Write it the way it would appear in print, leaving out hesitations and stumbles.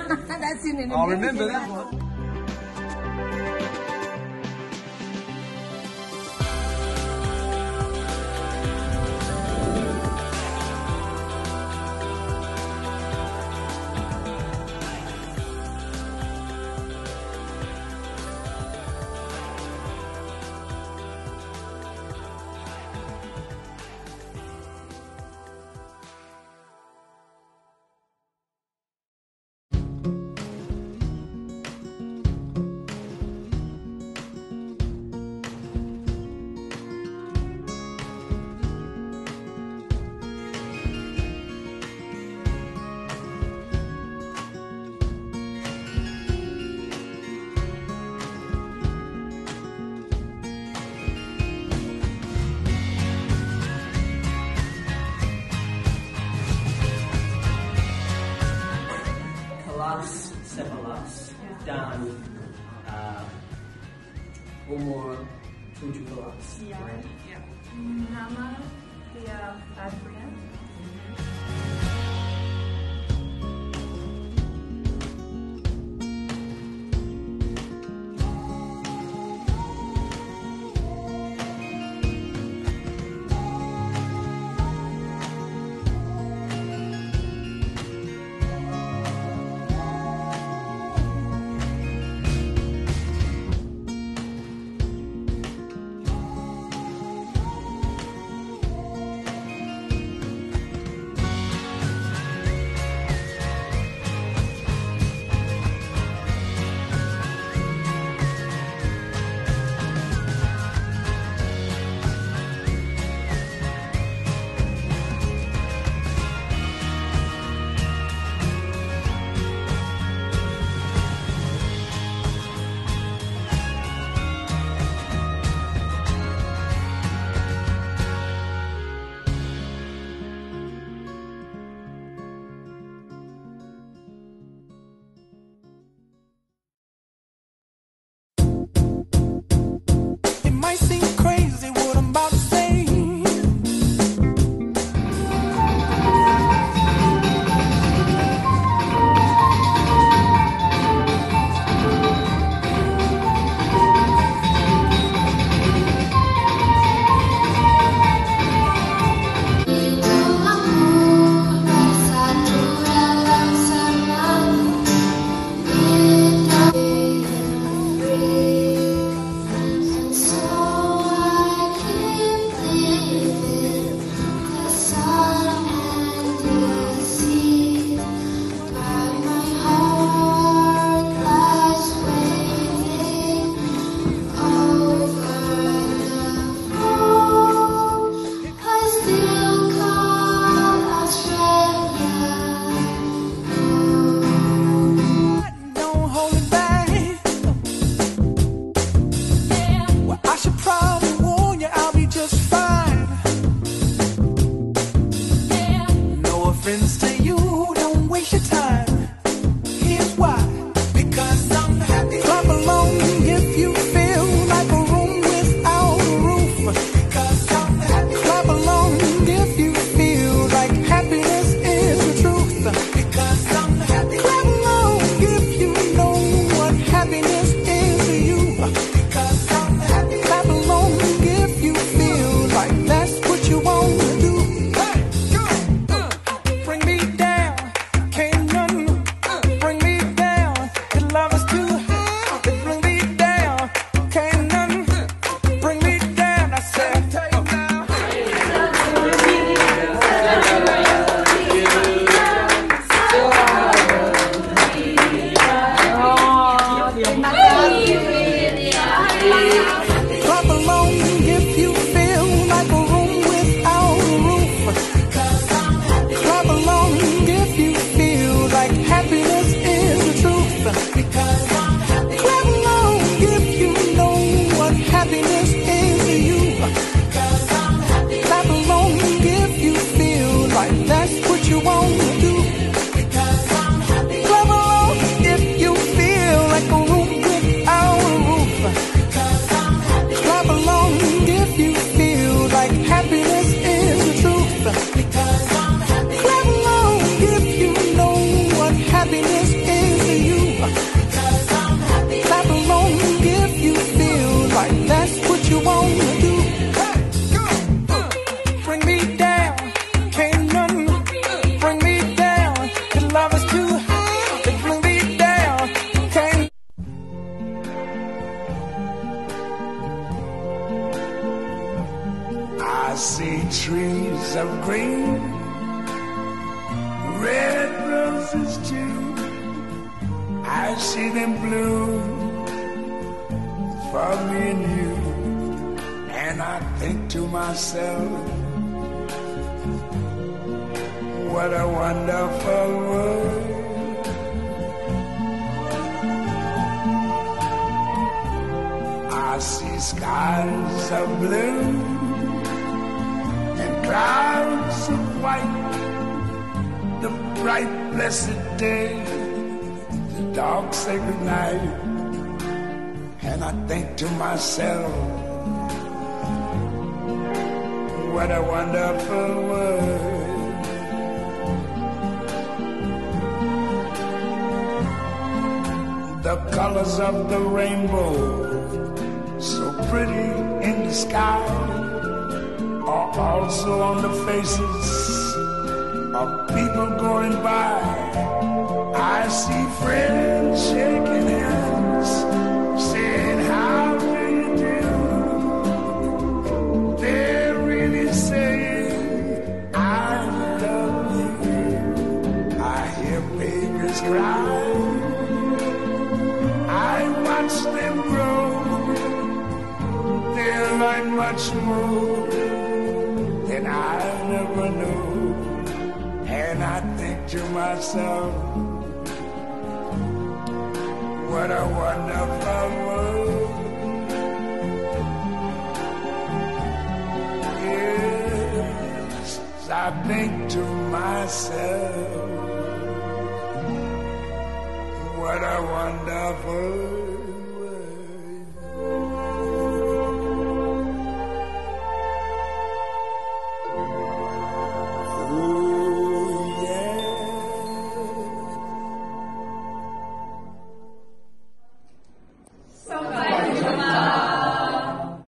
That's in Indonesia. I'll remember that one. Kelas 11 dan umur 17. Iya. Right? Nama dia Adrian. It might seem crazy what I'm about to say. So trees of green, red roses too. I see them bloom for me and you. And I think to myself, what a wonderful world. I see skies of blue and clouds of white, the bright blessed day, the dark sacred night. And I think to myself, what a wonderful world. The colors of the rainbow, so pretty in the sky, are also on the faces of people going by. I see friends shaking hands, saying, how do you do? They're really saying, I love you. I hear babies cry, I watch them grow. They'll learn much more than I never knew. And I think to myself, what a wonderful world. Yes, I think to myself, what a wonderful world.